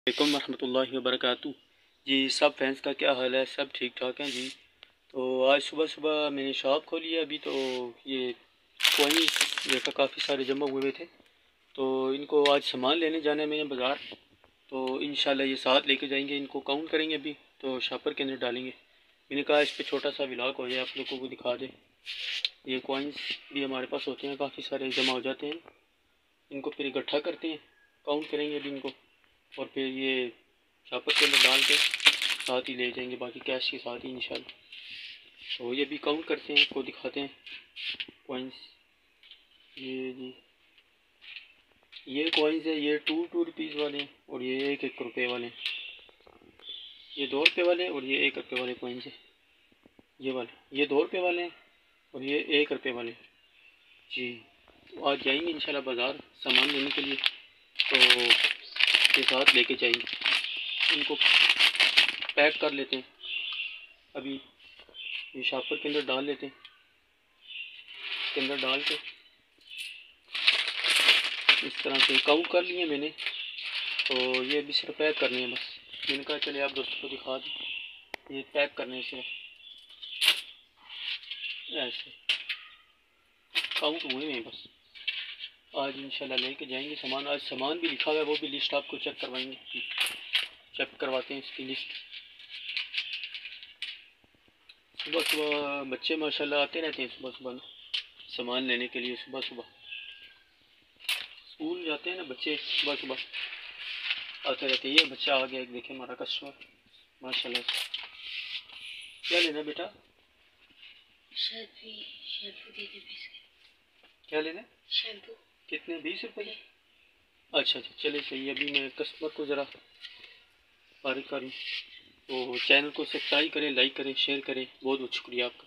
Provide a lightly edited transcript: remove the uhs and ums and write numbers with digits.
वालेकुम रहमतुल्लाहि वबरकातुहू। जी सब फैंस का क्या हाल है? सब ठीक ठाक हैं जी। तो आज सुबह सुबह मैंने शॉप खोली है। अभी तो ये कॉइन्स देखा काफ़ी सारे जमा हुए थे, तो इनको आज सामान लेने जाना है मैंने बाज़ार। तो इंशाल्लाह ये साथ लेके जाएंगे, इनको काउंट करेंगे अभी तो शॉपर के अंदर डालेंगे। मैंने कहा इस पर छोटा सा व्लॉग हो जाए, आप लोगों को दिखा दे। ये कॉइन्स भी हमारे पास होते हैं, काफ़ी सारे जमा हो जाते हैं। इनको फिर इकट्ठा करते हैं, काउंट करेंगे अभी इनको, और फिर ये शॉपर के अंदर डाल के साथ ही ले जाएंगे, बाकी कैश के साथ ही इंशाल्लाह। तो ये भी काउंट करते हैं, आपको दिखाते हैं कॉइन्स। ये जी ये कॉइन्स है, ये 2 वाले हैं और ये 1 रुपये वाले हैं। ये 2 रुपये वाले और ये 1 रुपये वाले कॉइन्स है। ये वाले ये 2 रुपये वाले हैं और ये 1 रुपये वाले हैं जी। तो आज जाएंगे इंशाल्लाह बाज़ार सामान लेने के लिए, तो के साथ लेके जाएंगे। इनको पैक कर लेते हैं, अभी ये शॉपर के अंदर डाल लेते हैं। इसके अंदर डाल के इस तरह से काउंट कर लिए मैंने। तो ये अभी सिर्फ पैक करने हैं बस। मैंने कहा चले आप दोस्तों को दिखा दें, ये पैक करने से ऐसे काउंट हुए हैं बस। आज इंशाल्लाह लेके जाएंगे सामान। आज सामान भी लिखा हुआ है, वो भी लिस्ट आपको चेक करवाएंगे, चेक करवाते हैं इसकी लिस्ट। सुबह सुबह बच्चे माशाल्लाह आते रहते हैं सुबह सुबह सामान लेने के लिए। सुबह सुबह स्कूल जाते हैं ना बच्चे, सुबह सुबह आते रहते हैं। ये बच्चा आ गया एक, देखे हमारा कस्टमर माशाल्लाह से। क्या लेना बेटा? शैम्पू दे दे 20 के। क्या लेना? शैम्पू। कितने? 20 रुपये? अच्छा अच्छा, चले सही। अभी मैं कस्टमर को ज़रा फारिग करूँ। तो चैनल को सब्सक्राइब करें, लाइक करें, शेयर करें। बहुत बहुत शुक्रिया आपका।